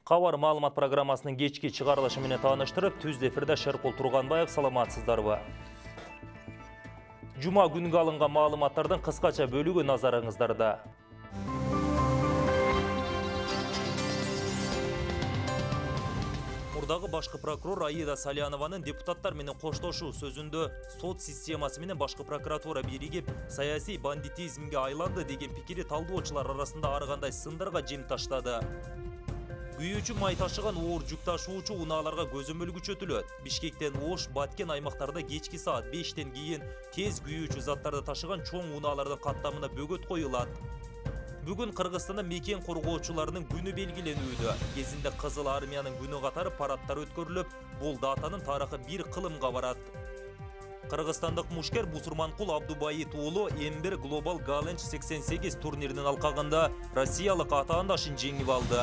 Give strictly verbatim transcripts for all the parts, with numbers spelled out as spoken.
Қавар маалымат программасының кечки чыгарылышы менен тааныштырып, түз эфирде Шеркул Турганбаев, саламатсыздарбы. Жума күнгө алынган маалыматтардын кыскача бөлүгү назарыңыздарда. Мурдагы башкы прокурор Аида Салянованын депутаттар менен коштошуу сөзүндө сот системасы менен башкы прокуратура биригип, саясий бандитизмге айланды деген пикири талдоочулар арасында ар кандай сындарга жем таштады. Күйүүчү май ташыган оор жүк ташуучу унааларга көзөмөл күчөтүлөт. Бишкектен Ош, Баткен аймактарда кечки саат бештен кийин тез күйүүчү заттарды ташыган чоң унаалардын каттамына бөгөт коюлат. Бүгүн Кыргызстанда мекен коргоочуларынын күнү белгиленүүдө. Кезинде Кызыл армиянын күнү катары парадтар өткөрүлүп, бул датанын тарыхы бир кылымга барат. Кыргызстандык мушкер Бусурманкул Абдубайит уулу эм бир Global Challenge сексен сегиз турниринин алкагында россиялык атаандашын жеңип алды.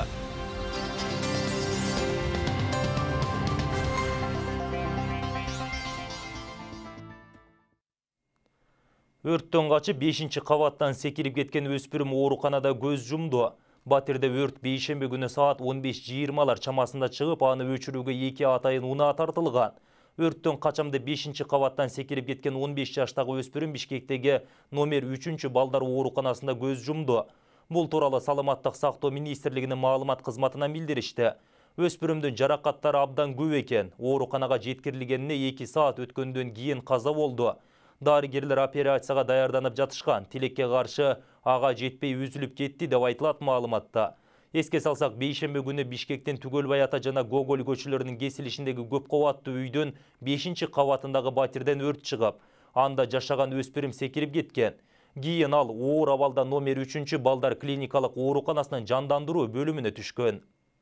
Өрттөн качып бешинчи кабаттан секирип кеткен өспүрүм ооруканада көз жумду. Батирде өрт бейшемби күнү саат он беш жыйырмалар чамасында чыгып, аны өчүрүүгө эки атайын унаа тартылган. Өрттөн качамды бешинчи кабаттан секирип кеткен он беш жаштагы өспүрүм Бишкектеги номер үчүнчү балдар ооруканасында көз жумду. Бул тууралуу Саламаттык сактоо министрлигинин маалымат кызматынан билдиришти. Өспүрүмдүн жаракаттары абдан көп экен. Ооруканага жеткирилгенине эки саат өткөндөн кийин каза болду. Дарыгерлер операцияга даярданып жатышкан. Тилекке каршы ага жетпей үзүлүп кетти деп айтылат маалыматта. Эске салсак, бейшемби күнү Бишкектин Түгөлбай ата жана Гоголь көчөлөрүнүн кесилишиндеги көп кабаттуу үйдөн бешинчи кабатындагы батирден өрт чыгып, анда жашаган өспүрүм секирип кеткен. Кийин ал оор абалда номер үчүнчү балдар клиникалык ооруканасынын жандандыруу бөлүмүнө түшкөн.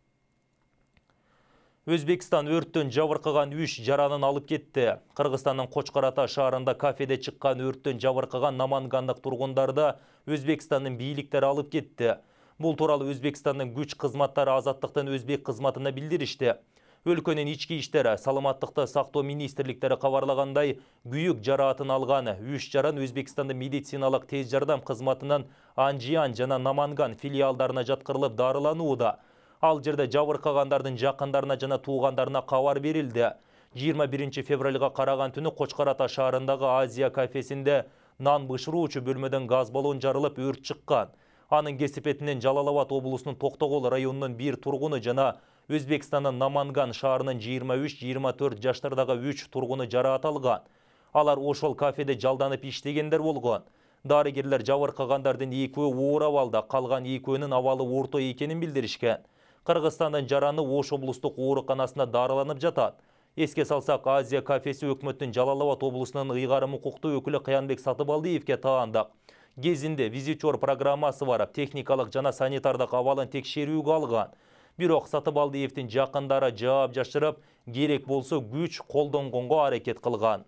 Өзбекстан өрттөн жабыркаган үч жаранын алып кетти. Кыргызстандын Кочкор Ата шаарында кафеде чыккан өрттөн жабыркаган намангандык тургундарды Өзбекстандын бийликтери алып кетти. Бул тууралуу Өзбекстандын күч кызматтары Азаттыктын Өзбек кызматына билдиришти. Өлкөнүн ички иштери, саламаттыкты сактоо министрликтери кабарлагандай, күйүк жараатын алган үч жаран Өзбекстандын медициналык тез жардам кызматынын Анжиан жана Наманган филиалдарына жаткырылып дарыланууда. Ал жерде жабыркагандардын жакындарына жана туугандарына кабар берилди. жыйырма биринчи февралга караган түнү Кочкор Ата шаарындагы Азия кафесинде нан бышыруучу бөлмөдөн газ баллон жарылып өрт чыккан. Анын кесипетинен Жалал Абад облусунун Токтогул районунун бир тургуну жана Өзбекстандын Наманган шаарынын жыйырма үч жыйырма төрт жаштардагы үч тургуну жараат алган. Алар ошол кафеде жалданып иштегендер болгон. Дарыгерлер жабыркагандардын экөө оор абалда, калган экөөнүн абалы орто экенин билдиришкен. Кыргызстандын жараны Ош облустук ооруканасында дарыланып жатат. Эске салсак, Азия кафеси өкмөттүн Жалал Абад облусунун ыйгарым укуктуу өкүлү Кыянбек Сатыбалдиевге таандык. Кезинде визитер программасы барып, техникалык жана санитардык абалын текшерүүгө алган. Бирок Сатыбалдиевдин жакындары жаап жашырып, керек болсо күч колдонгонго аракет кылган.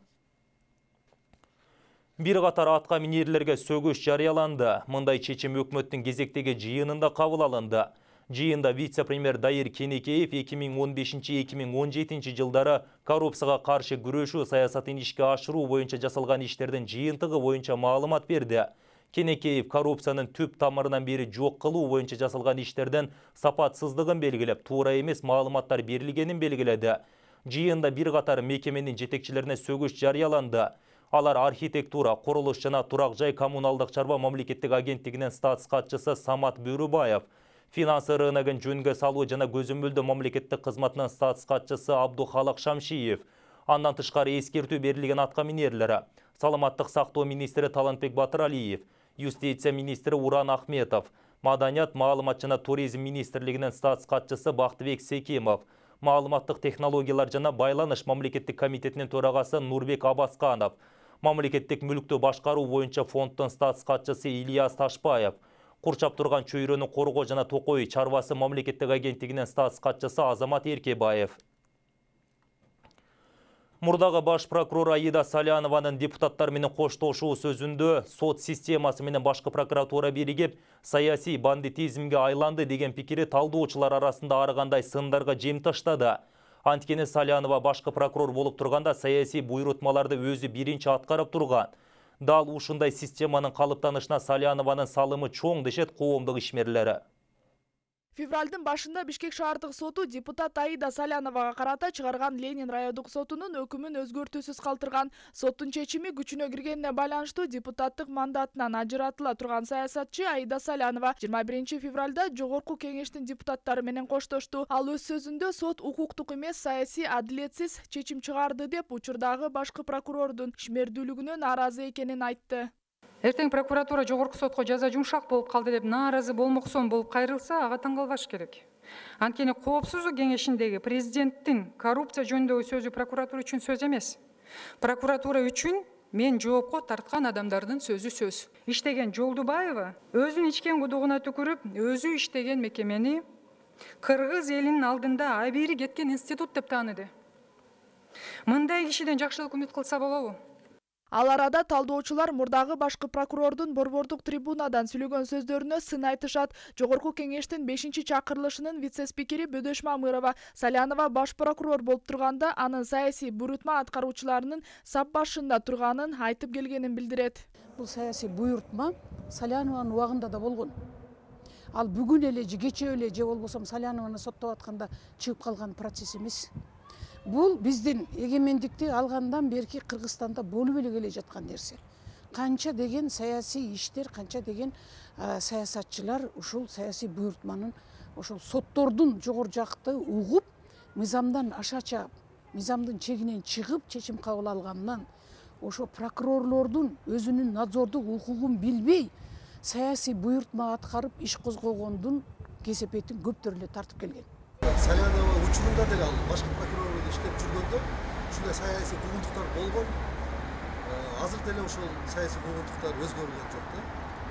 Бир катар атка минерлерге сөгүш жарыяланды. Мындай чечим өкмөттүн кезектеги жыйынында кабыл алынды. Жыйында вице-премьер Дайыр Кенекеев эки миң он бешинчи — эки миң он жетинчи жылдары коррупцияга каршы күрөшүү саясатын ишке ашыруу боюнча жасалган иштердин жыйынтыгы боюнча маалымат берди. Кенекеев коррупциянын түп тамырынан бери жок кылуу боюнча жасалган иштердин сапатсыздыгын белгилеп, туура эмес маалыматтар берилгенин белгиледи. Жыйында бир катар мекеменин жетекчилерине сөгүш жарыяланды. Алар архитектура, курулуш жана турак жай коммуналдык чарба мамлекеттик агенттигинин статс катчысы Самат Бөрүбаев, финанс рыногун жөнгө салуу жана көзөмөлдөө мамлекеттик кызматынын статс катчысы Абдухалак Шамшиев, андан тышкары эскертүү берилген атка минерлери Саламаттык сактоо министри Талантбек Батыралиев, юстиция министри Уран Ахметов, маданият, маалымат жана туризм министрлигинин статс катчысы Бактыбек Секимов, маалыматтык технологиялар жана байланыш мамлекеттик комитетинин төрагасы Нурбек Абасканов, мамлекеттик мүлктү башкаруу боюнча фонддун статс катчысы Ильяс Ташпаев, курчап турган чөйрөнү коргоо жана токой чарбасы мамлекеттик агенттигинин статс катчысы Азамат Эркебаев. Мурдагы баш прокурор Аида Салянованын депутаттар менен коштошуу сөзүндө сот системасы менен башкы прокуратура биригип, саясий бандитизмге айланды деген пикири талдоочулар арасында ар кандай сындарга жем таштады. Анткени Салянова башкы прокурор болуп турганда саясий буйрутмаларды өзү биринчи аткарып турган. Дал ушундай системанын калыптанышына Салянованын салымы чоң дешет коомдук ишмерлери. Февралдын башында Бишкек шаардык соту депутат Аида Саляновага карата чыгарган Ленин райондук сотунун өкүмүн өзгөртүүсүз калтырган. Соттун чечими күчүнө киргенине байланыштуу депутаттык мандатынан ажыратыла турган саясатчы Аида Салянова жыйырма биринчи февралда жогорку кеңештин депутаттары менен коштошту. Ал өз сөзүндө сот укуктук эмес, саясий адилетсиз чечим чыгарды деп учурдагы башкы прокурордун ишмердүүлүгүнө нааразы экенин айтты. Эртең прокуратура жогорку сотко жаза жумшак болуп калды деп нааразы болмоксон болуп кайрылса, ага таң калбаш керек. Анткени коопсуздук кеңешиндеги президенттин коррупция жөнүндөгү сөзү прокуратура үчүн сөз эмес. Прокуратура үчүн мен жоопко тарткан адамдардын сөзү сөз. Иштеген Жолдубаева өзүнүн ичкен кудугуна түкүрүп, өзү иштеген мекемени кыргыз элинин алдында абийири кеткен институт деп тааныды. Мындай кишиден жакшылык үмүт кылса болобу? Ал арада талдоочулар мурдагы башкы прокурордун борбордук трибунадан сүйлөгөн сөздөрүнө сын айтышат. Жогорку кеңештин бешинчи чакырылышынын вице-спикери Бөдөш Мамырова Салянова баш прокурор болуп турганда анын саясий буйрутма аткаруучуларынын сап башында турганын айтып келгенин билдирет. Бул саясий буйрутма Салянованын убагында да болгон. Ал бүгүн эле же кечээ эле же болбосо Салянованы соттоп атканда чыгып калган процесс эмес. Бул биздин эгемендикти алгандан берки Кыргызстанда болуп эле келе жаткан нерсе. Канча деген саясий иштер, канча деген саясатчылар ушул саясий буйрутманын, ошол соттордун жогору жакты угуп, мыйзамдан ашача, мыйзамдын чегинен чыгып чечим кабыл алганынан, ошо прокурорлордун өзүнүн надзордук укугун билбей, саясий буйрутма аткарып иш козгогондун кесепетин көптөр эле тартып келген. Салянова учурунда деле ал башкы прокурор иштеп жүргөндө ушундай саясий куугунтуктар болгон. Азыр деле ошол саясий куугунтуктар өзгөрүлгөн жок да.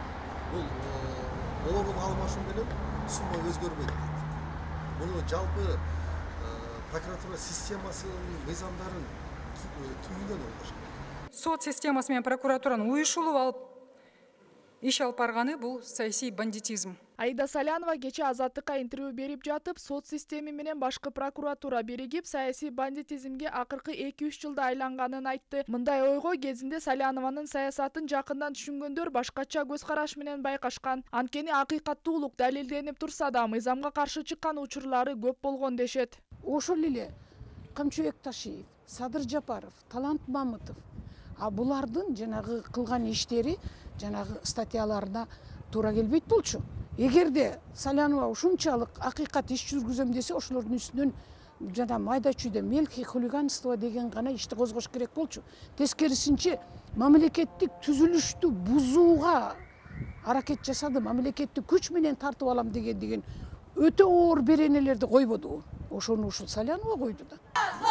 Бул орун алмашуу менен сумма өзгөрбөйт дейт. Муну жалпы прокуратура системасынын мыйзамдарын түбүнөн ойлош керек. Сот системасы менен прокуратуранын уюшулуп алып иш алып барганы бул саясий бандитизм. Аида Салянова кече Азаттыкка интервью берип жатып, сот системи менен башкы прокуратура биригип, саясий бандитизмге акыркы эки үч жылда айланганын айтты. Мындай ойго кезинде Салянованын саясатын жакындан түшүнгөндөр башкача көз караш менен байкашкан. Анткени акыйкаттуулук далилденип турса да, мыйзамга каршы чыккан учурлары көп болгон дешет. Ошол эле Камчыбек Ташиев, Садыр Жапаров, Талант Мамытов, а булардын жанагы кылган иштери, жанагы статьяларына туура келбейт болчу. Эгерде Салянова ушунчалык акыйкат иш жүргүзөм десе, ошолордун үстүнөн жана майда чүйдө мелкий хулиганство деген гана ишти козгош керек болчу. Тескерисинче мамлекеттик түзүлүштү бузууга аракет жасады, мамлекеттик күч менен тартып алам деген деген өтө оор беренелерди койбоду. Ошону ушул Салянова койду да.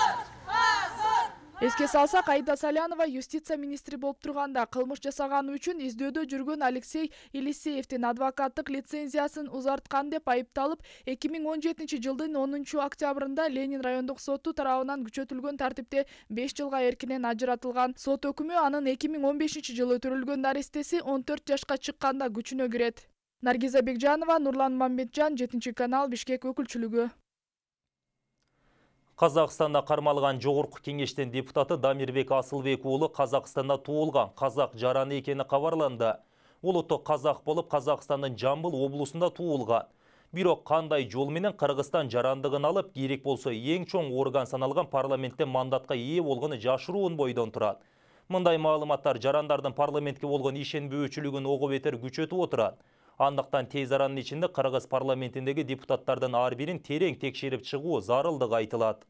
Эске салсак, Аида Салянова юстиция министри болуп турганда кылмыш жасаганы үчүн издөөдө жүргөн Алексей Елисеевдин адвокаттык лицензиясын узарткан деп айыпталып, эки миң он жетинчи жылдын онунчу октябрында Ленин райондук соту тарабынан күчөтүлгөн тартипте беш жылга эркинен ажыратылган. Сот өкүмү анын эки миң он бешинчи жылы өтүрүлгөн наристеси он төрт жашка чыкканда күчүнө кирет. Наргиза Бекжанова, Нурлан Мамбетжан, жетинчи канал, Бишкек өкүлчүлүгү. Қазақстанда кармалган жогорку кеңештин депутаты Дамирбек Асылбек уулу Казакстанда туулган, казак жараны экени кабарланды. Улуттук казак болуп Казакстандын Жамбыл облусунда туулган. Бирок кандай жол менен Кыргызстан жарандыгын алып, керек болсо эң чоң орган саналган парламенттен мандатка ээ болгону жашыруун бойдон турат. Мындай маалыматтар жарандардын парламентке болгон ишенбөөчүлүгүн ого бетер күчөтүп отурат. Андыктан тез аранын ичинде Кыргыз парламентиндеги депутаттардын ар бирин терең текшерип чыгуу зарылдыгы айтылат.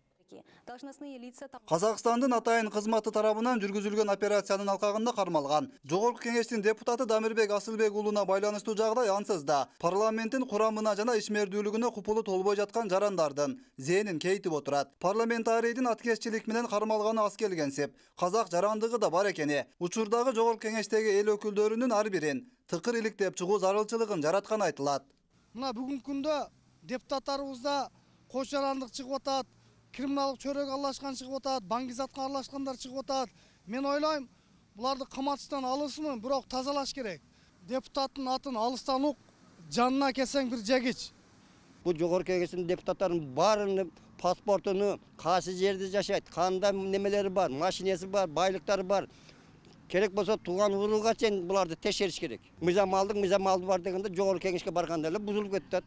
Казакстандын атайын кызматы тарабынан жүргүзүлгөн операциянын алкагында кармалган жогорку кеңештин депутаты Дамирбек Асылбек уулуна байланыштуу жагдай ансыз да парламенттин курамына жана ишмердүүлүгүнө купулу толбой жаткан жарандардын зээнин кейтип отурат. Парламентарийдин аткезчилик менен кармалганы аз келгенсип, казак жарандыгы да бар экени учурдагы жогорку кеңештеги эл өкүлдөрүнүн ар бирин тыкыр иликтеп чыгуу зарылчылыгын жараткан айтылат. Мына бүгүнкү күндө депутаттарыбызда кош жарандык чыгып атат, криминалдык чөрөгө аралашкан чыгып атат, баңгизатка аралашкандар чыгып атат. Мен ойлойм, буларды каматыштан алысмын, бирок тазалаш керек. Депутаттын атын алыстан ук, жанына келсең бир жегич. Бул жогорку кеңештин депутаттарынын баарынын паспортуну, кайсы жерде жашайт, кандай немелери бар, машинеси бар, байлыктары бар. Керек болсо тууган урууга чейин буларды текшериш керек. Мыйзам алдык, мыйзам алды бар дегенде жогорку кеңешке барганда эле бузулуп кетет.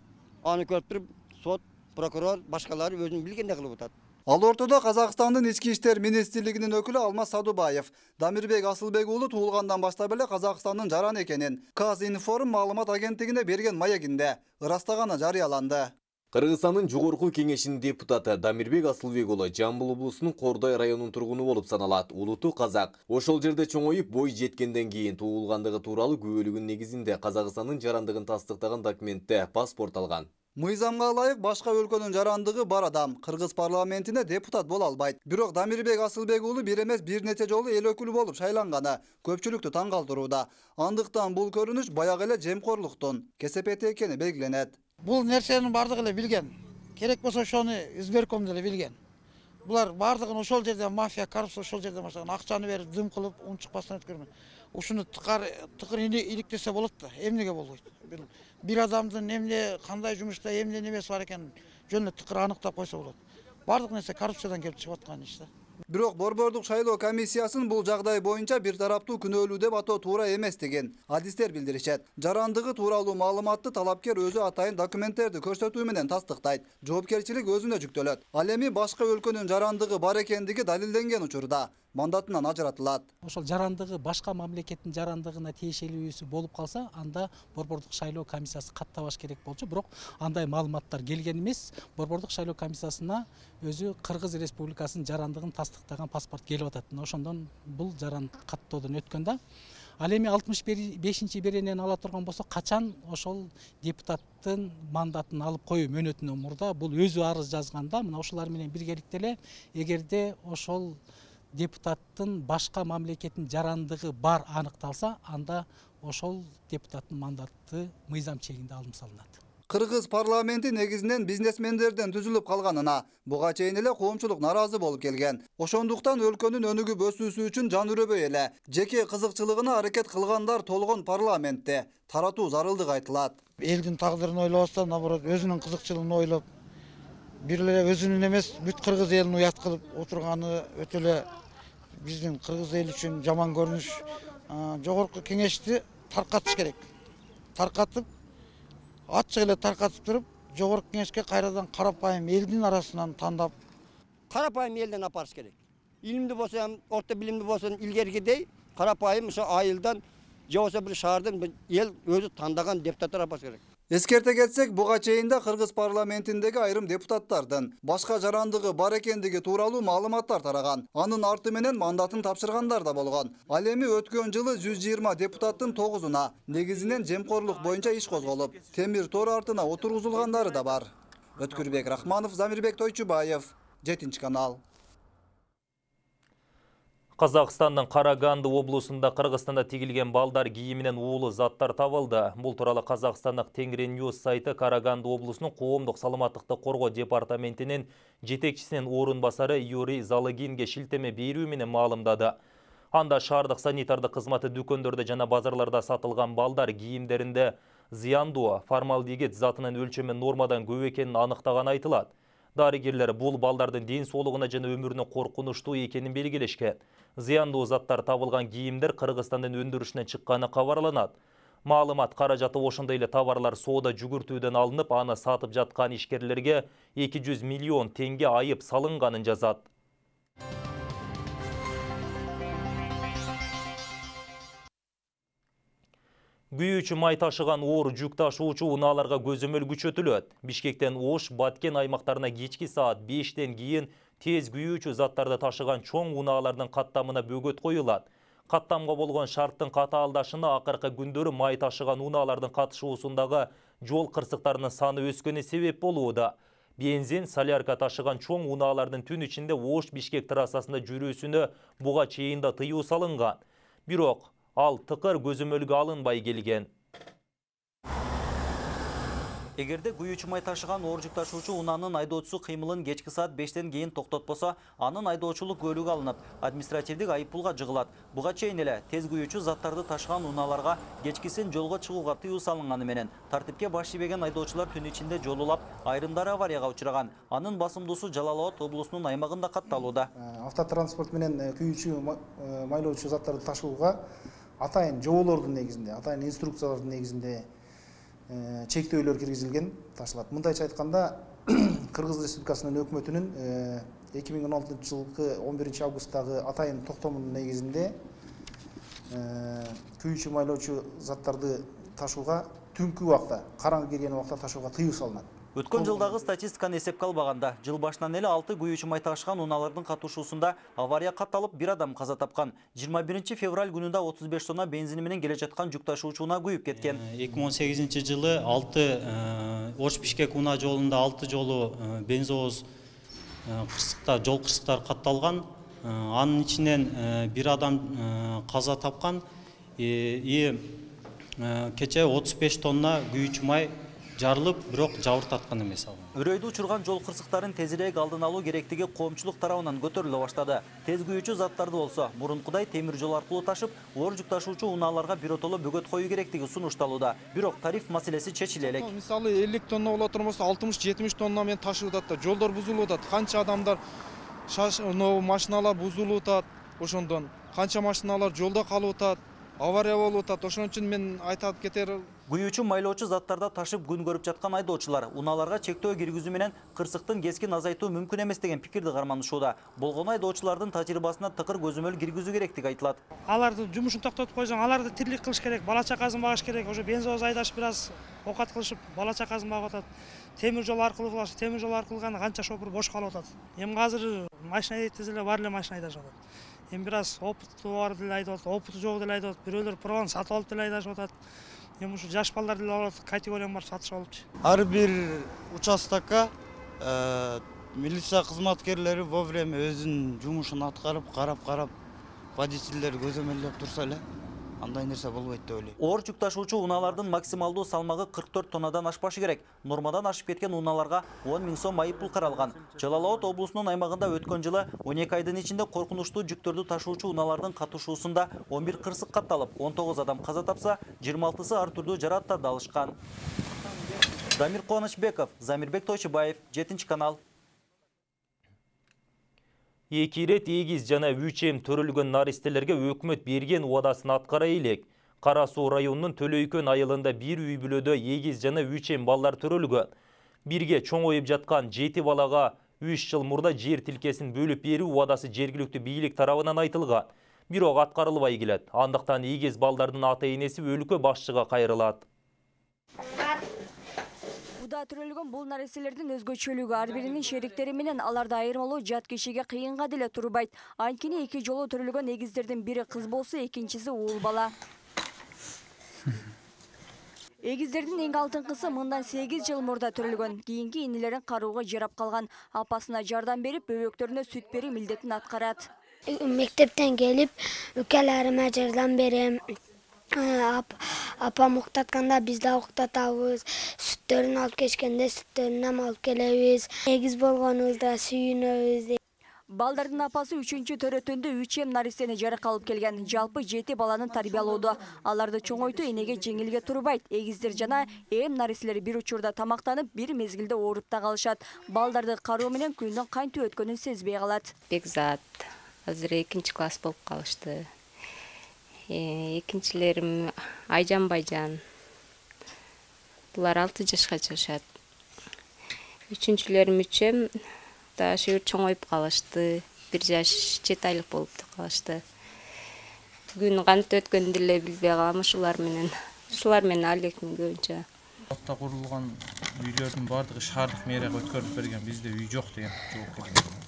Аны көрүп туруп сот, прокурор, башкалары өзүнүн билгендей кылып атат. Ал ортодо Казакстандын ички иштер министрлигинин өкүлү Алмаз Садубаев Дамирбек Асылбек уулу туулгандан баштап эле Казакстандын жараны экенин Казинформ маалымат агенттигине берген маегинде ырастаганы жарыяланды. Кыргызстандын жогорку кеңешинин депутаты Дамирбек Асылбек уулу Жамбыл облусунун Кордой районунун тургуну болуп саналат. Улуту казак. Ошол жерде чоңоюп бой жеткенден кийин туулгандыгы тууралуу күбөлүгүн негизинде Казакстандын жарандыгын тастыктаган документте паспорт алган. Мыйзамга ылайык башка өлкөнүн жарандыгы бар адам Кыргыз парламентине депутат боло албайт. Бирок Дамирбек Асылбек уулу бир эмес бир нече жолу эл өкүлү болуп шайланганы көпчүлүктү таң калтырууда. Андыктан бул көрүнүш баягы эле жемкорлуктун кесепети экени белгиленет. Бул нерсенин бардыгы эле билген. Керек болсо ошону избирком деле билген. Булар бардыгын ошол жерде мафия, коррупция ошол жерде баштаган. Акчаны берип дым кылып, ун чыкпастан өткөрмөн. Ушуну тыкар тыкыр иликтесе болот да, эмнеге болбойт? Бир адамдын эмне, кандай жумушта эмне немеси бар экенин жөн эле тыкыр аныктап койсо болот. Бардык нерсе коррупциядан келип чыгып аткан иш да. Бирок Борбордук шайлоо комиссиясын бул жагдай боюнча бир тараптуу күнөөлүү деп атоо туура эмес деген адистер билдиришет. Жарандыгы тууралуу маалыматты талапкер өзү атайын документтерди көрсөтүү менен тастыктайт. Жоопкерчилик өзүнө жүктөлөт. Ал эми башка өлкөнүн жарандыгы бар экендиги далилденген учурда мандатынан ажыратылат. Ошол жарандыгы башка мамлекеттин жарандыгына тиешелүүсү болуп калса, анда Борбордук шайлоо комиссиясы каттабаш керек болчу. Бирок андай маалыматтар келген эмес. Борбордук шайлоо комиссиясына өзү Кыргыз Республикасынын жарандыгын тастыктаган паспорт келип атат. Ошондон бул жаран каттоодон өткөн да. Ал эми алтымыш бешинчи беренени ала турган болсо, качан ошол депутаттын мандатын алып коюу мөөнөтүнөн мурда бул өзү арыз жазганда, мына ошолар менен биргеликте эле эгерде ошол депутаттын башка мамлекеттин жарандыгы бар аныкталса, анда ошол депутаттын мандаты мыйзам чегинде алым салынат. Кыргыз парламенти негизинен бизнесмендерден түзүлүп калганына буга чейин эле коомчулук наразы болуп келген. Ошондуктан өлкөнүн өнүгүп өсүүсү үчүн жан үрөбөй эле жеке кызыкчылыгына аракет кылгандар толгон парламентте таратуу зарылдыгы айтылат. Элдин тагдырын ойлобостон, наоборот, өзүнүн кызыкчылыгын ойлоп, бир эле өзүнүн эмес, бүт кыргыз элин уят кылып отурганы өтө эле биздин кыргыз эл үчүн жаман көрүнүш. Жогорку кеңешти таркатыш керек. Таркатып, ачык эле таркатып туруп, жогорку кеңешке кайрадан карапайым элдин арасынан тандап, Карапайым элден апарыш керек. Илимди болсо, орто билимди болсо, илгергидей карапайым ошо айылдан же болсо бир шаардын эл өзү тандаган депутаттар апарыш керек. Эскерте кетсек, буга чейин да Кыргыз парламентиндеги айрым депутаттардын башка жарандыгы бар экендиги тууралуу маалыматтар тараган. Анын арты менен мандатын тапшыргандар да болгон. Ал эми өткөн жылы жүз жыйырма депутаттын тогузуна негизинен жемкорлук боюнча иш козголуп, темир тор артына отургузулгандары да бар. Өткүрбек Рахманов, Замирбек Тойчубаев, жетинчи канал. Казакстандын Караганды облусунда Кыргызстанда тигилген балдар кийиминен уулу заттар табылды. Бул тууралуу Казакстандык Тенгриньюз сайты Караганды облусунун коомдук саламаттыкты коргоо департаментинин жетекчисинин орун басары Юрий Залыгинге шилтеме берүү менен маалымдады. Анда шаардык санитардык кызматы дүкөндөрдө жана базарларда сатылган балдар кийимдеринде зыяндуу формалдегид затынын өлчөмү нормадан көп экенин аныктаганы айтылат. Дарыгерлер бул балдардын ден соолугуна жана өмүрүнө коркунучтуу экенин белгилешкен. Зыяндуу заттар табылган кийимдер Кыргызстандын өндүрүшүнөн чыкканы кабарланат. Маалымат каражаты ошондой эле товарлар соода жүгүртүүдөн алынып, аны сатып жаткан ишкерлерге эки жүз миллион теңге айып салынганын жазат. Күйүүчү май ташыган оор жүк ташуучу унааларга көзөмөл күчөтүлөт. Бишкектен Ош, Баткен аймактарына кечки саат бештен кийин тез күйүүчү заттарды ташыган чоң унаалардын каттамына бөгөт коюлат. Каттамга болгон шарттын катаалдашына акыркы күндөрү май ташыган унаалардын катышуусундагы жол кырсыктарынын саны өскөнү себеп болууда. Бензин, солярка ташыган чоң унаалардын түн ичинде Ош-Бишкек трассасында жүрүүсүнө буга чейин да тыюу салынган. Бирок ал тыкыр көзөмөлгө алынбай келген. Эгерде күйүүчү май ташыган оор жүк ташуучу унаанын айдоочусу кыймылын кечки саат бештен кийин токтотпосо, анын айдоочулук көлүгү алынып, административдик айыппулга жыгылат. Буга чейин эле тез күйүүчү заттарды ташыган унааларга кечкисин жолго чыгууга тыюу салынганы менен тартипке баш ийбеген айдоочулар түн ичинде жол улап, айрымдары аварияга учураган. Анын басымдуусу Жалал Абад облусунун аймагында катталууда. Автотранспорт менен күйүүчү майлоочу заттарды ташууга атайын жоболордун негизинде, атайын инструкциялардын негизинде чектөөлөр киргизилген, ташылат. Мындайча айтканда, Кыргыз Республикасынын өкмөтүнүн эки миң он алтынчы жылкы он биринчи августтагы атайын токтомунун негизинде күйүүчү майлоочу заттарды ташууга түнкү убакта, караңгы кирген убакта ташууга тыюу салынат. Өткөн жылдагы статистиканы эсепке албаганда, жыл башынан эле алты күйүүчү май ташыган унаалардын катышуусунда авария катталып, бир адам каза тапкан. жыйырма биринчи февраль күнүндө отуз беш тонна бензини менен келе жаткан жүк ташуучу унаа күйүп кеткен. эки миң он сегизинчи жылы алты Ош Бишкек унаа жолунда алты жолу бензовоз кырсыкта жол кырсыктары катталган. Анын ичинен бир адам каза тапкан. И кече отуз беш тонна күйүүчү май жарылып, бирок жабыртаткан эмес ал. Үрөйдү учурган жол кырсыктарын тезирээк алдын алуу керектиги коомчулук тарабынан көтөрүлө баштады. Тез күйүүчү заттарды болсо, мурункудай темир жол аркылуу ташып, оор жүк ташуучу унааларга биротоло бөгөт коюу керектиги сунушталууда. Бирок тариф маселеси чечиле элек. Мисалы элүү тонна боло турмаса алтымыш жетимиш тонна менен ташып атат да, жолдор бузулуп атат. Канча адамдар машиналар бузулуп атат, ошондон канча машиналар жолдо калып атат, авария болуп атат. Ошон үчүн мен айтып кетер, күйүүчү майлоочу заттарда ташып күн көрүп жаткан айдоочулар унааларга чектөө киргизүү менен кырсыктын кескин азайтуу мүмкүн эмес деген пикирди карманышууда. Болгону айдоочулардын тажрыйбасына тыкыр көзөмөл киргизүү керектиги айтылат. Аларды жумушун токтотуп койсоң, аларды тирилик кылыш керек, бала чакасын багыш керек. Ошо бензовоз айдаш бир аз оокат кылышып, бала чакасын багып атат. Темир жол аркылуу кылаш, темир жол аркылуу гана канча шопур бош калып атат. Эми азыр машина айдайт эле, бар эле машина айдашып атат. Эми бир аз опыты бар деле айдап атат, опыты жок деле айдап атат. Бирөөлөр прабаны сатып алып деле айдашып атат. Эми ушу жаш балдар деле алып атат, категорияны бар сатышып алыпчы. Ар бир участокко милиция кызматкерлери вовремя өзүнүн жумушун аткарып, карап-карап водительдер көзөмөлдөп турса эле андай нерсе болбойт деп ойлойм. Оор жүк ташуучу унаалардын максималдуу салмагы кырк төрт тоннадан ашпашы керек. Нормадан ашып кеткен унааларга он миң сом айыппул каралган. Жалал Абад облусунун аймагында өткөн жылы он эки айдын ичинде коркунучтуу жүктөрдү ташуучу унаалардын катышуусунда он бир кырсык катталып, он тогуз адам каза тапса, жыйырма алтысы ар түрдүү жарааттарды алышкан. Дамир Кубанычбеков, Замирбек Тойчубаев, жетинчи канал. Эки ирет эгиз жана үч эм төрөлгөн наристелерге өкмөт берген уадасын аткара элек. Кара Суу районунун Төлөйкөн айылында бир үй бүлөдө эгиз жана үч эм балдар төрөлгөн. Бирге чоңоюп жаткан жети балага үч жыл мурда жер тилкесин бөлүп берүү уадасы жергиликтүү бийлик тарабынан айтылган. Бирок аткарылбай келет. Андыктан эгиз балдардын ата-энеси өлкө башчыга кайрылат. Уда төрөлгөн бул нареселердин өзгөчөлүгү ар биринин шериктери менен аларды айырмалоо жат кишиге кыйынга деле турбайт. Анткени эки жолу төрөлгөн эгиздердин бири кыз болсо, экинчиси уул бала. Эгиздердин эң алтынкысы мындан сегиз жыл мурда төрөлгөн. Кийинки инилерин карууга жарап калган. Апасына жардам берип, бөбөктөрүнө сүт берүү милдетин аткарат. Мектептен келип, үкөлөрүмө жардам берем. Апам уктатканда биз да уктатабыз. Сүттөрүн алып кечкенде сүттөрүн алып келебиз. Эгиз болгонубузда сүйүнөбүз. Балдардын апасы үчүнчү төрөтөндө үч эм наристени жарак алып келген. Жалпы жети баланы тарбиялоодо. Аларды чоңойтуу энеге жеңилге турбайт. Эгиздер жана эм наристелери бир учурда тамактанып, бир мезгилде ооруп да калышат. Балдарды кароо менен күндүн кантип өткөнүн сезбей калат. Бекзат азыр экинчи класс болуп калышты. Экинчилерим Айжан Байжан. Булар алты жашка чыгышат. Үчүнчүлөрүм үч эм да ошо чоңоюп калышты. бир жаш жети айлык болуп калышты. Күн кантип өткөнүн деле билбей калам ушулар менен. Ушулар менен алектим көбүнчө. Отта курулган үйлөрдүн бардыгы шаардык мэрияга өткөрүп берген. Бизде үй жок деген жооп.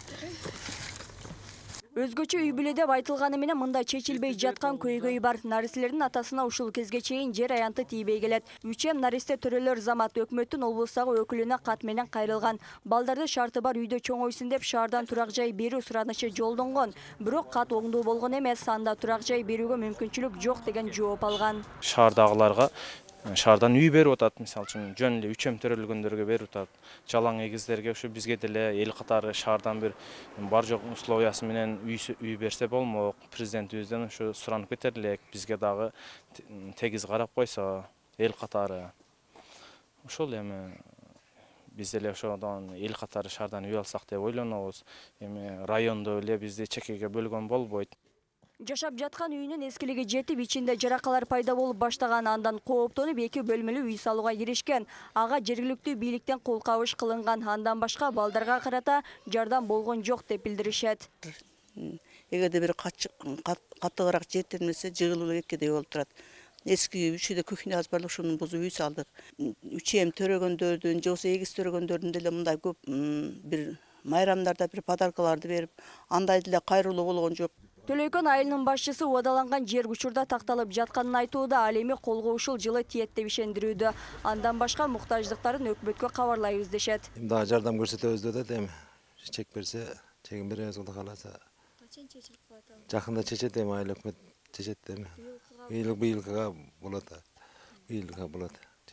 Өзгөчө үй бүлө деп айтылганы менен мында чечилбей жаткан көйгөй бар. Наристелердин атасына ушул кезге чейин жер аянты тийбей келет. үч эм наристе төрөлөр замат өкмөттүн облустагы өкүлүнө кат менен кайрылган. Балдарды шарты бар үйдө чоңойсун деп шаардан турак жай берүү суранычы жолдонгон. Бирок кат оңдуу болгон эмес, анда турак жай берүүгө мүмкүнчүлүк жок деген жооп алган. Шаардагыларга шаардан үй берип атат, мисалы үчүн жөн эле үч эм төрөлгөндөргө берип атат. Жалаң эгиздерге ушу бизге деле эл катары шаардан бир бар жок условиясы менен үй үй берсе болмок. Президентибизден ушу суранып кетер элек, бизге дагы тегиз карап койсо эл катары. Ошол эми биз деле ошодон эл катары шаардан үй алсак деп ойлонобуз. Эми райондо эле бизди чекеге бөлгөн болбойт. Жашап жаткан үйүнүн эскилиги жетип, ичинде жаракалар пайда болуп баштаган, андан кооптонуп эки бөлмөлүү үй салууга киришкен. Ага жергиликтүү бийликтен кол кабыш кылынган. Андан башка балдарга карата жардам болгон жок деп билдиришет. Эгерде бир каттыгыраак жетилмесе, жыгылуу экедей болуп турат. Эски үчүдө кухня аз бар, ошону бузуп үй салдык. Үч эм төрөгөндөрдүн, же болбосо эгиз төрөгөндөрдүн деле мындай көп бир майрамдарда бир подаркаларды берип, андай деле кайрылуу болгон жок. Төлөйкөн айылынын башчысы убадаланган жер учурда такталып жатканын айтууда, ал эми колго ушул жылы тиет деп ишендирүүдө. Андан башка муктаждыктарын өкмөткө кабарлайбыз дешет. Дагы жардам көрсөтөбүз деп атат эми. Чек берсе, чегин беребиз, Кудай кааласа. Качан чечилип калат ал? Жакында чечет эми, айыл өкмөт чечет эми. Быйыл быйылга болот. Быйылга болот.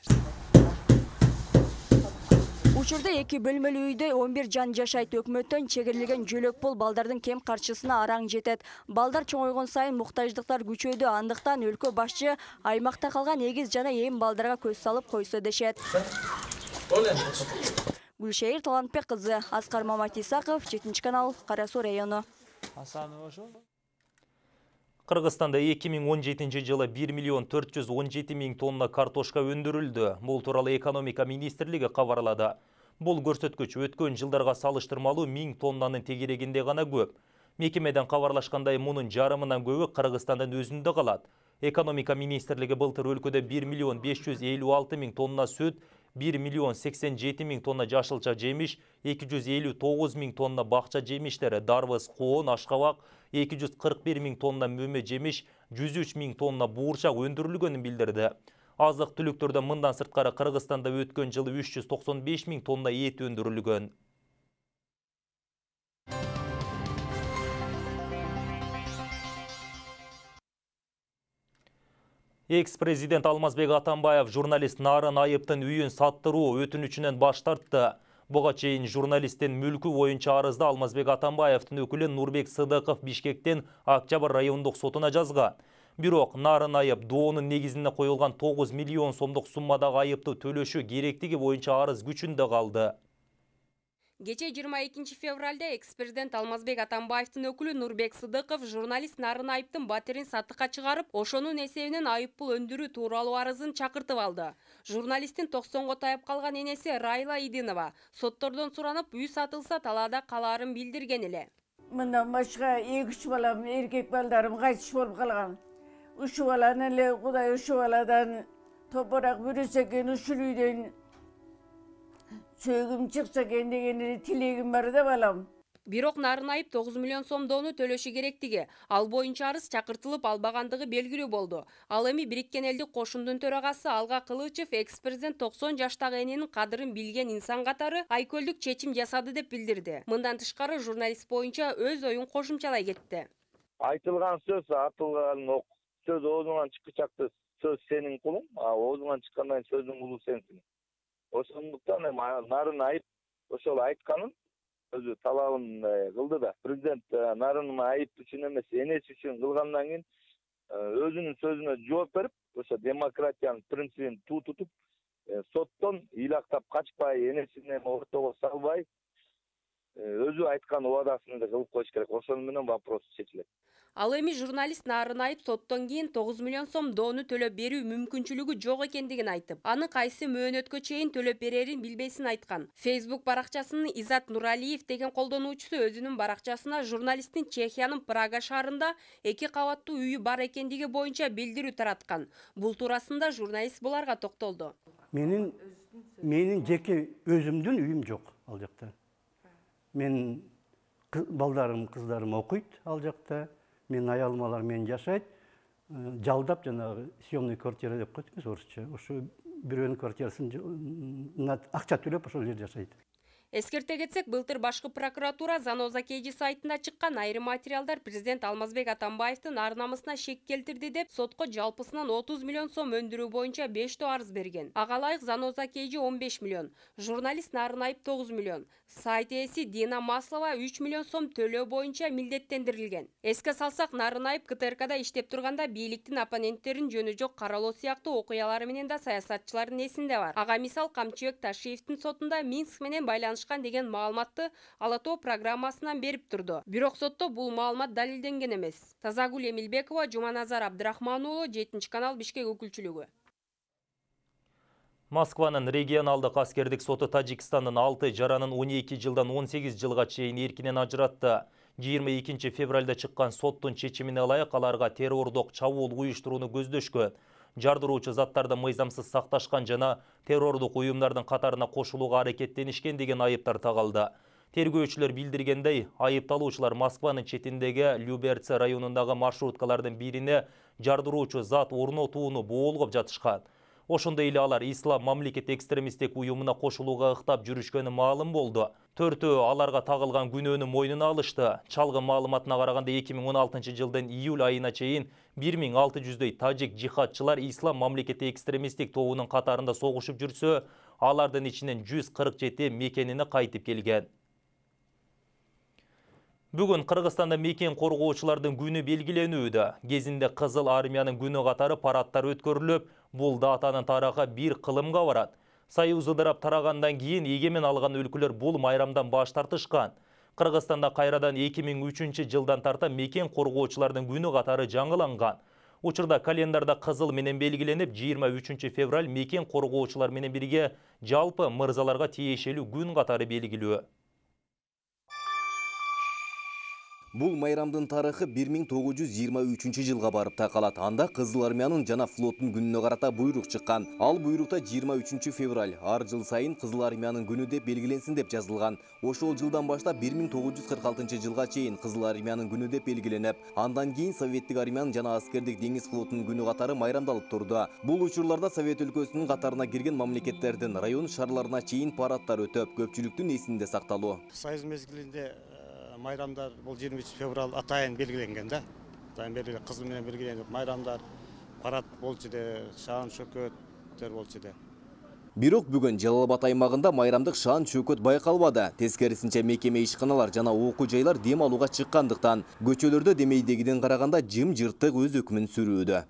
Учурда эки бөлмөлүү үйдө он бир жан жашайт. Өкмөттөн чегирилген жөлөк пул балдардын кем карчысына араң жетет. Балдар чоңойгон сайын муктаждыктар күчөдү. Андыктан өлкө башчы аймакта калган эгиз жана эм балдарга көз салып койсо дешет. Гүлшейир Талантбек кызы, Аскар Маматисаков, жетинчи канал, Кара Суу району. Кыргызстанда эки миң он жетинчи жылы бир миллион төрт жүз он жети миң тонна картошка өндүрүлдү. Бул тууралуу экономика министрлиги кабарлады. Бул көрсөткүч өткөн жылдарга салыштырмалуу миң тоннанын тегерегинде гана көп. Мекемеден кабарлашкандай, мунун жарымынан көбү Кыргызстандын өзүндө калат. Экономика министрлиги былтыр өлкөдө бир миллион беш жүз элүү алты миң тонна сүт, бир миллион сексен жети миң тонна жашылча жемиш, эки жүз элүү тогуз миң тонна бакча жемиштери, дарбыз, коон, ашкабак, эки жүз кырк бир миң тонна мөмө жемиш, жүз үч миң тонна буурчак өндүрүлгөнүн билдирди. Азык түлүктөрдө мындан сырткары Кыргызстанда өткөн жылы үч жүз токсон беш миң тонна эт өндүрүлгөн. Экс-президент Алмазбек Атамбаев журналист Нарын Айыптын үйүн саттыруу өтүнүчүнөн баш тартты. Буга чейин журналисттин мүлкү боюнча арызда Алмазбек Атамбаевдин өкүлү Нурбек Сыдыков Бишкектен Октябрь райондук сотуна жазган. Бирок Нарын Айып доонун негизинде коюлган тогуз миллион сомдук суммадагы айыпты төлөшү керектиги боюнча арыз күчүндө калды. Кече жыйырма экинчи февралда экс-президент Алмазбек Атамбаевдин өкүлү Нурбек Сыдыков журналист Нарын Айыптын батирин сатыкка чыгарып, ошонун эсебинен айып пул өндүрүү тууралуу арызын чакыртып алды. Журналисттин токсонго таяп калган энеси Райла Идинова соттордон суранып, үй сатылса талаада калаарын билдирген эле. Мындан башка эки үч балам, эркек балдарым кайтыш болуп калган. Ушул баланы эле Кудай ушул баладан топурак бүрүсө экен, ушул үйдөн сөөгүм чыкса экен деген тилегим бар да балам. Бирок Нарын Айып тогуз миллион сом доону төлөшү керектиги, ал боюнча арыз чакыртылып албагандыгы белгилүү болду. Ал эми Бириккен Элдик Кошундун төрагасы Алга Кылычев экс-президент токсон жаштагы эненин кадырын билген инсан катары айкөлдүк чечим жасады деп билдирди. Мындан тышкары журналист боюнча өз оюн кошумчалай кетти. Айтылган сөз, атылган ок, сөз оозуңан чыкчакты, сөз сенин кулуң, а оозуңан чыккандан сөздүн кулу сенсиң. Ошондуктан Нарын Айып ошол айтканын өзү талабын кылды да. Президент Нарын Айып үчүн эмес, энеси үчүн кылгандан кийин өзүнүн сөзүнө жооп берип, ошо демократиянын принцибин туу тутуп, соттон ыйлактап качпай, энесине ортого салбай, өзү айткан убадасын эле кылып коюш керек. Ошону менен вопрос чечилет. Ал эми журналист Нарын Айып соттон кийин тогуз миллион сом доону төлөп берүү мүмкүнчүлүгү жок экендигин айтып, аны кайсы мөөнөткө чейин төлөп берерин билбесин айткан. Facebook баракчасынын Изат Нуралиев деген колдонуучусу өзүнүн баракчасына журналисттин Чехиянын Прага шаарында эки кабаттуу үйү бар экендиги боюнча билдирүү тараткан. Бул туурасында журналист буларга токтолду. Менин менин жеке өзүмдүн үйүм жок ал жакта. Мен балдарым, кыздарым окуйт ал жакта. Мен аялмалар мен жашайт, жалдап жанагы съемный квартира деп коет эмес орусча. Ошо бирөөнүн квартирасын акча төлөп ошол жерде жашайт. Эскерте кетсек, былтыр башкы прокуратура Заноза Кейджи сайтында чыккан айрым материалдар президент Алмазбек Атамбаевдин ар намысына шек келтирди деп сотко жалпысынан отуз миллион сом өндүрүү боюнча бештөө арыз берген. Ага ылайык Заноза Кейджи он беш миллион, журналист Нарын Айып тогуз миллион, сайт ээси Дина Маслова үч миллион сом төлөө боюнча милдеттендирилген. Эске салсак, Нарын Айып КТРКда иштеп турганда бийликтин оппоненттерин жөнү жок каралоо сыяктуу окуялары менен да саясатчылардын эсинде бар. Ага мисал Камчыбек Ташиевдин сотунда Минск менен байланыш алышкан деген маалыматты Ала тоо программасынан берип турду. Бирок сотто бул маалымат далилденген эмес. Тазагүл Эмилбекова, Жуманазар Абдрахман уулу, жетинчи канал, Бишкек өкүлчүлүгү. Москванын регионалдык аскердик соты Тажикстандын алты жаранын он эки жылдан он сегиз жылга чейин эркинен ажыратты. жыйырма экинчи февралда чыккан соттун чечимине ылайык аларга террордук чабуул уюштурууну көздөшкөн. Жардыруучу заттарды мыйзамсыз сакташкан жана террордук уюмдардын катарына кошулууга аракеттенишкен деген айыптар тагылды. Тергөөчүлөр билдиргендей, айыпталуучулар Москванын четиндеги Люберцы районундагы маршруткалардын бирине жардыруучу зат орнотууну боолгоп жатышкан. Ошондой эле алар Ислам мамлекет экстремисттик уюмуна кошулууга ыктап жүрүшкөнү маалым болду. Төртөө аларга тагылган күнөөнү мойнуна алышты. Чалгын маалыматына караганда эки миң он алтынчы жылдын июль айына чейин бир миң алты жүздөй тажик жихадчылар Ислам мамлекети экстремисттик тобунун катарында согушуп жүрсө, алардын ичинен жүз кырк жети мекенине кайтып келген. Бүгүн Кыргызстанда мекен коргоочулардын күнү белгиленүүдө. Кезинде Кызыл армиянын күнү катары парадтар өткөрүлүп, бул датанын тарыхы бир кылымга барат. Союз ыдырап тарагандан кийин эгемен алган өлкөлөр бул майрамдан баш тартышкан. Кыргызстанда кайрадан эки миң үчүнчү жылдан тарта мекен коргоочулардын күнү катары жаңыланган. Учурда календарда кызыл менен белгиленип, жыйырма үчүнчү февраль мекен коргоочулар менен бирге жалпы мырзаларга тиешелүү күн катары белгилүү. Бул майрамдын тарыхы бир миң тогуз жүз жыйырма үчүнчү жылга барып такалат. Анда Кызыл армиянын жана флоттун күнүнө карата буйрук чыккан. Ал буйрукта жыйырма үчүнчү февраль ар жыл сайын Кызыл армиянын күнү деп белгиленсин деп жазылган. Ошол жылдан баштап бир миң тогуз жүз кырк алтынчы жылга чейин Кызыл армиянын күнү деп белгиленип, андан кийин Советтик армиянын жана аскердик деңиз флотунун күнү катары майрамдалып турду. Бул учурларда Совет өлкөсүнүн катарына кирген мамлекеттердин район шаарларына чейин парадтар өтөп, көпчүлүктүн эсинде сакталуу. Союз мезгилинде майрамдар бұл жыйырма үчүнчү февраль атайын белгиленген да. Атайын белгиленген, кызыл менен белгиленген майрамдар, парад болчу де, шаан шөкөттөр болчу де. Бирок бүгүн Жалал Абад аймагында майрамдык шаан шөкөт байкалбады. Тескерисинче мекеме ишканалар жана окуу жайлар дем алууга чыккандыктан көчөлөрдө демейдегиден караганда жым-жыртык өз өкүмүн сүрүүдө.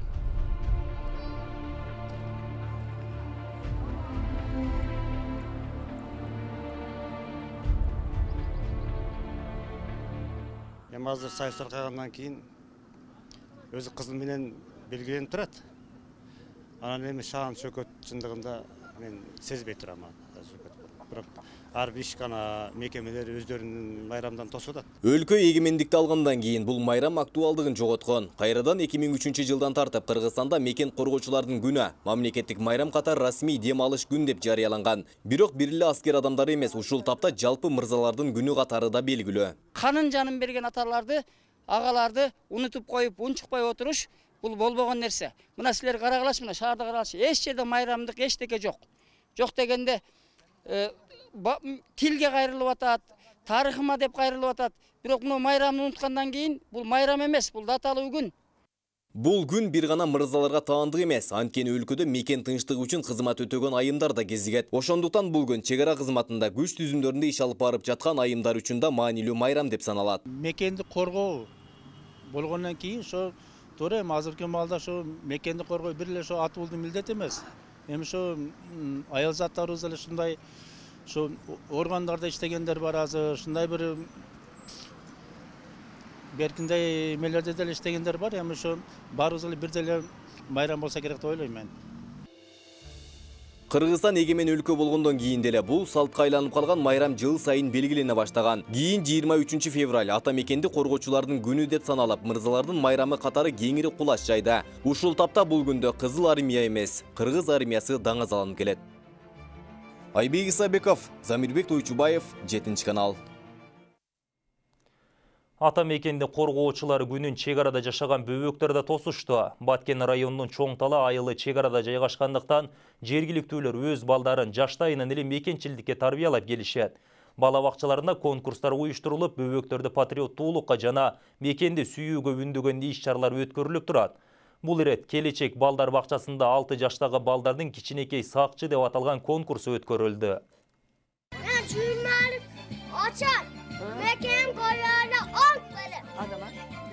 Азыр сайыс таркагандан кийин өзү кызыл менен белгиленип турат. Анан эми шаан шөкөт чындыгында мен сезбей турам. Бирок ар бир ишкана мекемелер өздөрүнүн майрамдан тосуп атат. Өлкө эгемендикти алгандан кийин бул майрам актуалдыгын жоготкон. Кайрадан эки миң үчүнчү жылдан тартып Кыргызстанда мекен коргоочулардын күнү мамлекеттик майрам катары расмий дем алыш күн деп жарыяланган. Бирок бир эле аскер адамдары эмес, ушул тапта жалпы мырзалардын күнү катары да белгилүү. Канын жанын берген аталарды, агаларды унутуп коюп, унчукпай отуруш бул болбогон нерсе. Мына силер карагылачы, мына шаарда карагылачы. Эч жерде майрамдык эчтеке жок. Жок дегенде тилге кайрылып атат, тарыхыма деп кайрылып атат. Бирок мына майрамды унуткандан кийин бул майрам эмес, бул даталуу күн. Бул күн бир гана мырзаларга таандык эмес, анткени өлкөдө мекен тынчтыгы үчүн кызмат өтөгөн айымдар да кезигет. Ошондуктан бул күн чек ара кызматында күч түзүмдөрүндө иш алып барып жаткан айымдар үчүн да маанилүү майрам деп саналат. Мекенди коргоо болгондон кийин ошо туура эми азыркы маалда ошо мекенди коргоо бир эле ошо атуулдун милдети эмес. Эми ошо аял заттарыбыз эле ушундай ошо органдарда иштегендер бар, азыр ушундай бир беркиндей эмелерде деле иштегендер бар. Эми ошо баарыбыз эле бир деле майрам болсо керек деп ойлойм мен. Кыргызстан эгемен өлкө болгондон кийин деле бул салтка айланып калган майрам жыл сайын белгилене баштаган. Кийин жыйырма үчүнчү февраль ата мекенди коргоочулардын күнү деп саналып, мырзалардын майрамы катары кеңири кулаш жайда. Ушул тапта бул күндө Кызыл армия эмес, Кыргыз армиясы даңазаланып келет. Айбек Исабеков, Замирбек Тойчубаев, жетинчи канал. Ата мекенди коргоочулар күнүн чек арада жашаган бөбөктөр да тосушту. Баткен районунун Чоңтала айылы чек арада жайгашкандыктан жергиликтүүлөр өз балдарын жаштайынан эле мекенчилдикке тарбиялап келишет. Бала бакчаларында конкурстар уюштурулуп, бөбөктөрдү патриоттуулукка жана мекенди сүйүүгө үндөгөн иш-чаралар өткөрүлүп турат. Бул ирет келечек балдар бакчасында алты жаштагы балдардын кичинекей сакчы деп аталган конкурсу өткөрүлдү. Mekan koyarına on böyle.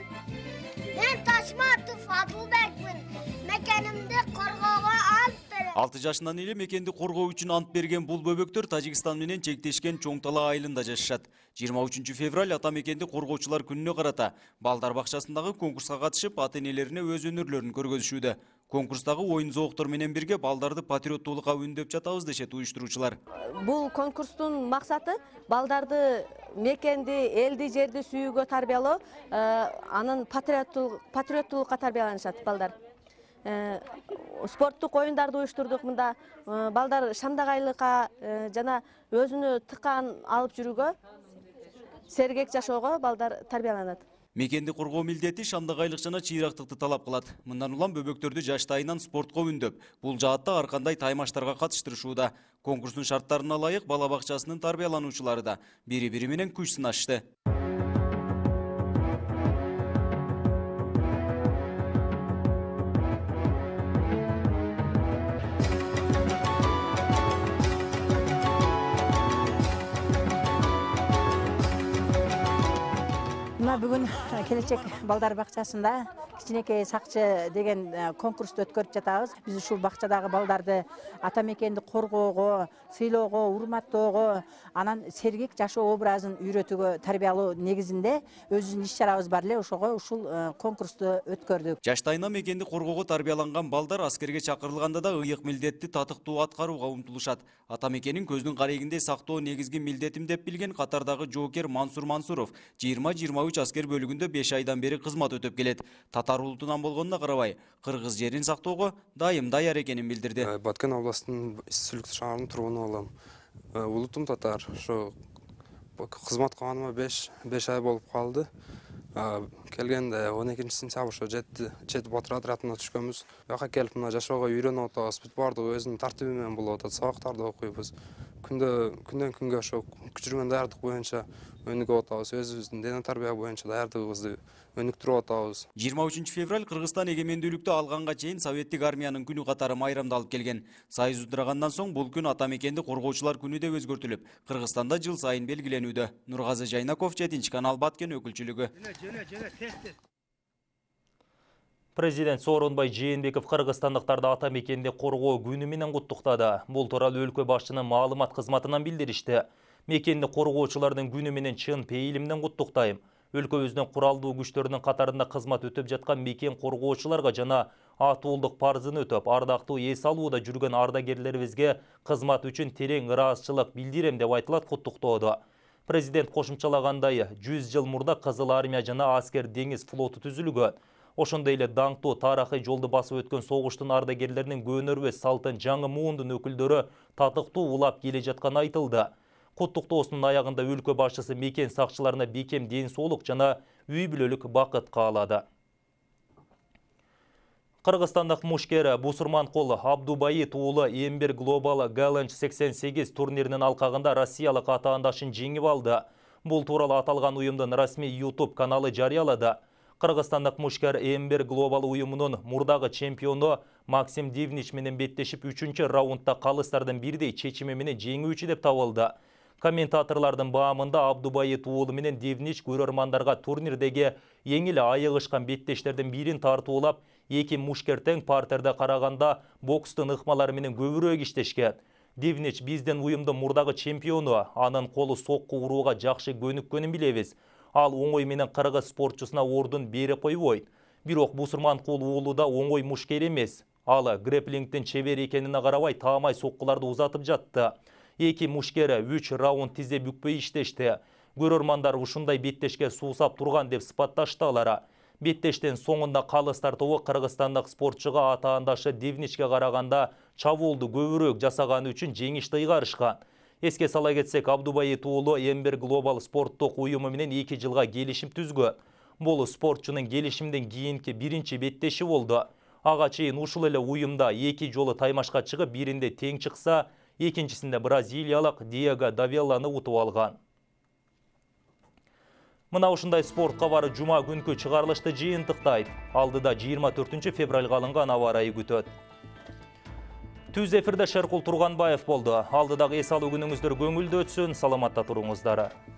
Ben Taşmatı Fadıl Bek'im. Mekanımda korkuğa alt böyle. алты жашынан эле мекенди коргоо үчүн ант берген бул бөбөктөр Тажикстан менен чектешкен Чоң Тала айылында жашашат. жыйырма үчүнчү февраль ата мекенди коргоочулар күнүнө карата балдар бакчасындагы конкурска катышып, ата-энелерине өз өнөрлөрүн көргөзүшүүдө. Конкурстагы оюн зооктор менен бирге балдарды патриоттуулукка үндөп жатабыз дешет уюштуруучулар. Бул конкурстун максаты балдарды мекенди, элди, жерди сүйүүгө тарбиялоо, анын патриоттуулукка тарбияланышат балдар. Спорттук оюндарды уюштурдук. Мында балдар шамдагайлыкка жана өзүнү тыккан алып жүрүүгө, сергек жашоого балдар тарбияланат. Мекенди коргоо милдети шамдагайлык жана чыйрактыкты талап кылат. Мындан улам бөбөктөрдү жаштайынан спортко үндөп, бул жаатта ар кандай таймаштарга катыштырышууда. Конкурстун шарттарына ылайык бала бакчасынын тарбиялануучулары да бири-бири менен күч сынашты. Бүгін келечек балдар бақчасында кичинекей сакчы деген конкурсту өткөрүп жатабыз. Биз ушул бакчадагы балдарды ата мекенди коргоого, сыйлоого, урматтоого, анан сергек жашоо образын үйрөтүүгө тарбиялоо негизинде өзүбүздүн иш-чарабыз бар эле, ошого ушул конкурсту өткөрдүк. Жаштайынан мекенди коргоого тарбияланган балдар аскерге чакырылганда да ыйык милдетти татыктуу аткарууга умтулушат. Ата мекенин көздүн карегинде сактоо негизги милдетим деп билген катардагы жоокер Мансур Мансуров жыйырма жыйырма үч аскер бөлүгүндө беш айдан бери кызмат өтөп келет. Татар улутунан болгонуна карабай, кыргыз жерин сактоого дайым даяр экенин билдирди. Баткен областынын Сүлүк шаарынын тургуну болом. Улутум татар. Ошо кызмат кылганыма беш ай болуп калды. Келгенде он экинчи сентябрь ошо жети батыр отрядына түшкөнбүз. Бияка келип мына жашоого үйрөнүп атабыз. Бүт бардыгы өзүнүн тартиби менен болуп атат. Сабактарды окуйбуз. Күндө күндөн күнгө ошо күчүргөн даярдык боюнча өнүгүп атабыз. Өзүбүздүн дене тарбия боюнча даярдыгыбызды өнүктүрүп атабыз. жыйырма үчүнчү февраль Кыргызстан эгемендүүлүктү алганга чейин Советтик армиянын күнү катары майрамдалып келген. Союз удурагандан соң бул күн ата мекенди коргоочулар күнү деп өзгөртүлүп, Кыргызстанда жыл сайын белгиленүүдө. Нургазы Жайнаков, жетинчи канал Баткен өкүлчүлүгү. Президент Сооронбай Жээнбеков кыргызстандыктарды ата мекенди коргоо күнү менен куттуктады. Бул тууралуу өлкө башчынын маалымат кызматынан билдиришти. Мекенди коргоочулардын күнү менен чын пейилимден куттуктайм. Өлкөбүздүн куралдуу күчтөрүнүн катарында кызмат өтөп жаткан мекен коргоочуларга жана атуулдук парзын өтөп, ардактуу эс алууда жүргөн ардагерлерибизге кызмат үчүн терең ыраазычылык билдирем деп айтылат куттуктоодо. Президент кошумчалагандай, жүз жыл мурда Кызыл армия жана аскер деңиз флоту түзүлгөн. Ошондой эле даңктуу тарыхый жолду басып өткөн согуштун ардагерлеринин көнөрбөс салтын жаңы муундун өкүлдөрү татыктуу улап келе жатканы айтылды. Куттуктоосунун аягында өлкө башчысы мекен сакчыларына бекем ден соолук жана үй бүлөлүк бакыт каалады. Кыргызстандык мушкер Бусурманкул Абдубайыт уулу Эмбер Global Challenge сексен сегиз турниринин алкагында россиялык атаандашын жеңип алды. Бул тууралуу аталган уюмдун расмий YouTube каналы жарыялады. Кыргызстандык мушкер Эмбер Global уюмунун мурдагы чемпиону Максим Дивнич менен беттешип үчүнчү раундда калыстардын бирдей чечими менен жеңүүчү деп табылды. Комментаторлардын баамында Абдубайыт уулу менен Дивнич көрөрмандарга турнирдеги эң эле айыгышкан беттештердин бирин тартуулап, эки мушкер тең партерде караганда бокстун ыкмалары менен көбүрөөк иштешкен. Дивнич биздин уюмдун мурдагы чемпиону, анын колу сокку урууга жакшы көнүккөнүн билебиз. Ал оңой менен кыргыз спортчусуна ордун бере койбойт. Бирок Бусурманкул уулу да оңой мушкер эмес. Ал грэплингдин чебер экенине карабай таамай соккуларды узатып жатты. Эки мушкер үч раунд тизе бүкпөй иштешти. Көрөрмандар ушундай беттешке суусап турган деп сыпатташты алар. Беттештен соңунда калыс тартуу кыргызстандык спортчуга атаандашы Дивничке караганда чабуулду көбүрөөк жасаганы үчүн жеңишти ыйгарышкан. Эске сала кетсек, Абдубайыт уулу Эмбер Global спорттук уюму менен эки жылга келишим түзгөн. Бул спортчунун келишимден кийинки биринчи беттеши болду. Ага чейин ушул эле уюмда эки жолу таймашка чыгып, биринде тең чыкса, экинчисинде бразилиялык Диего Давелланы утуп алган. Мына ушундай спорт кабары жума күнкү чыгарылышты жыйынтыктайт. Алдыда жыйырма төртүнчү февралга алынган аба ырайы күтөт. Түз эфирде Шеркул Турганбаев болду. Алдыдагы эс алуу күнүңүздөр көңүлдүү өтсүн, саламатта туруңуздар.